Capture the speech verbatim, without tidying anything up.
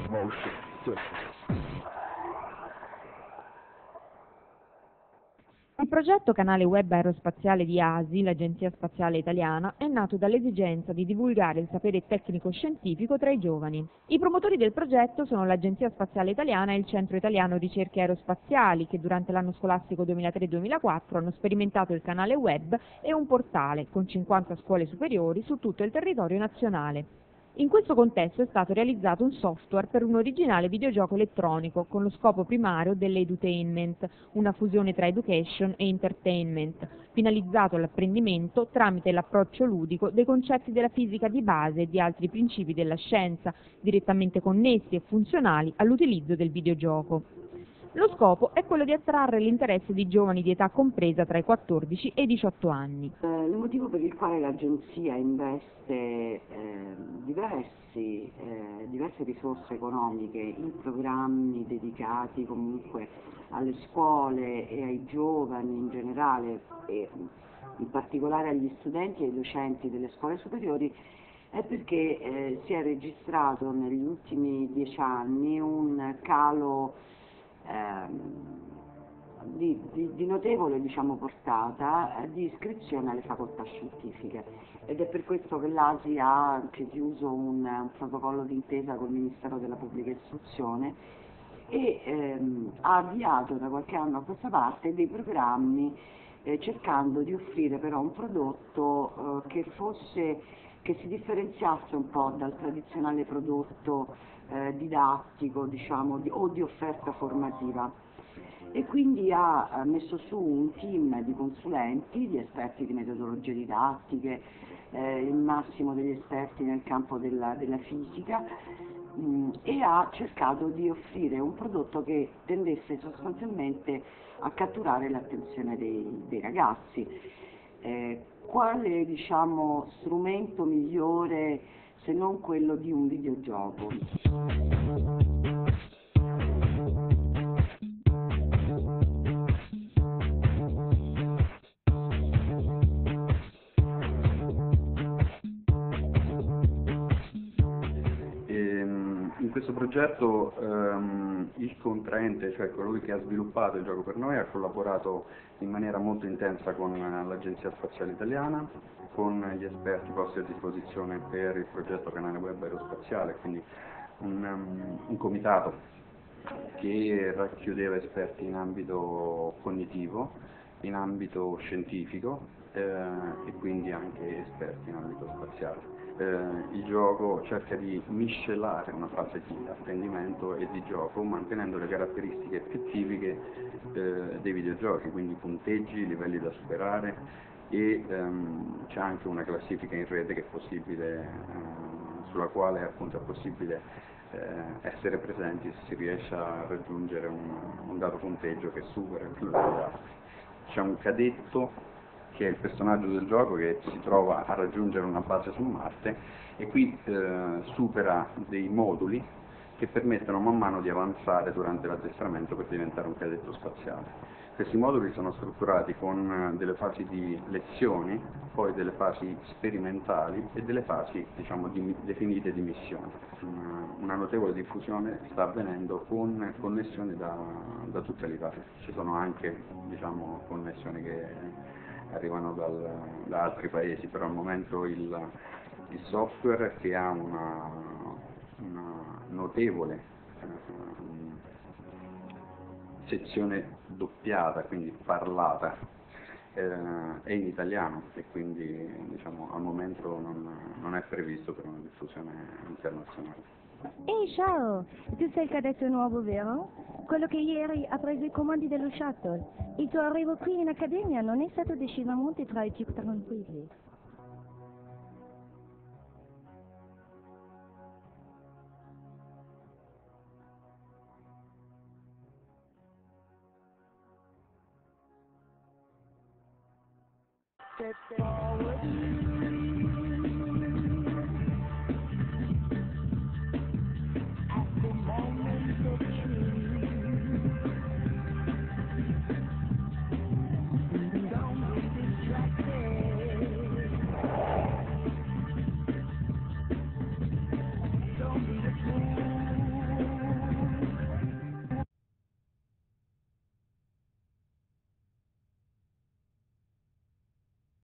Motion Sickness. Il progetto Canale Web Aerospaziale di A S I, l'Agenzia Spaziale Italiana, è nato dall'esigenza di divulgare il sapere tecnico-scientifico tra i giovani. I promotori del progetto sono l'Agenzia Spaziale Italiana e il Centro Italiano Ricerche Aerospaziali, che durante l'anno scolastico duemilatré duemilaquattro hanno sperimentato il canale web e un portale con cinquanta scuole superiori su tutto il territorio nazionale. In questo contesto è stato realizzato un software per un originale videogioco elettronico con lo scopo primario dell'edutainment, una fusione tra education e entertainment, finalizzato all'apprendimento tramite l'approccio ludico dei concetti della fisica di base e di altri principi della scienza, direttamente connessi e funzionali all'utilizzo del videogioco. Lo scopo è quello di attrarre l'interesse di giovani di età compresa tra i quattordici e i diciotto anni. Eh, il motivo per il quale l'Agenzia investe eh, diversi, eh, diverse risorse economiche in programmi dedicati comunque alle scuole e ai giovani in generale e in particolare agli studenti e ai docenti delle scuole superiori è perché eh, si è registrato negli ultimi dieci anni un calo Di, di, di notevole diciamo, portata eh, di iscrizione alle facoltà scientifiche ed è per questo che l'A S I ha anche chiuso un, un protocollo d'intesa col Ministero della Pubblica Istruzione e ehm, ha avviato da qualche anno a questa parte dei programmi eh, cercando di offrire però un prodotto eh, che fosse che si differenziasse un po' dal tradizionale prodotto eh, didattico diciamo, di, o di offerta formativa. E quindi ha messo su un team di consulenti, di esperti di metodologie didattiche, eh, il massimo degli esperti nel campo della, della fisica mh, e ha cercato di offrire un prodotto che tendesse sostanzialmente a catturare l'attenzione dei, dei ragazzi. Eh, quale diciamo, strumento migliore se non quello di un videogioco? In questo progetto ehm, il contraente, cioè colui che ha sviluppato il gioco per noi, ha collaborato in maniera molto intensa con l'Agenzia Spaziale Italiana, con gli esperti posti a disposizione per il progetto Canale Web Aerospaziale, quindi un, um, un comitato che racchiudeva esperti in ambito cognitivo, in ambito scientifico eh, e quindi anche esperti in ambito spaziale. Eh, il gioco cerca di miscelare una fase di apprendimento e di gioco mantenendo le caratteristiche più tipiche eh, dei videogiochi, quindi punteggi, livelli da superare e ehm, c'è anche una classifica in rete che è possibile, eh, sulla quale appunto è possibile eh, essere presenti se si riesce a raggiungere un, un dato punteggio che supera quello degli altri. C'è un cadetto che è il personaggio del gioco che si trova a raggiungere una base su Marte e qui eh, supera dei moduli che permettono man mano di avanzare durante l'addestramento per diventare un cadetto spaziale. Questi moduli sono strutturati con delle fasi di lezioni, poi delle fasi sperimentali e delle fasi diciamo, di, definite di missione. Una, una notevole diffusione sta avvenendo con connessioni da, da tutta l'Italia. Ci sono anche diciamo, connessioni che arrivano dal, da altri paesi, però al momento il, il software che ha una, una notevole eh, sezione doppiata, quindi parlata, eh, è in italiano e quindi diciamo, al momento non, non è previsto per una diffusione internazionale. Ehi ciao, tu sei il cadetto nuovo, vero? Quello che ieri ha preso i comandi dello shuttle. Il tuo arrivo qui in accademia non è stato decisamente tra i più tranquilli. Step forward.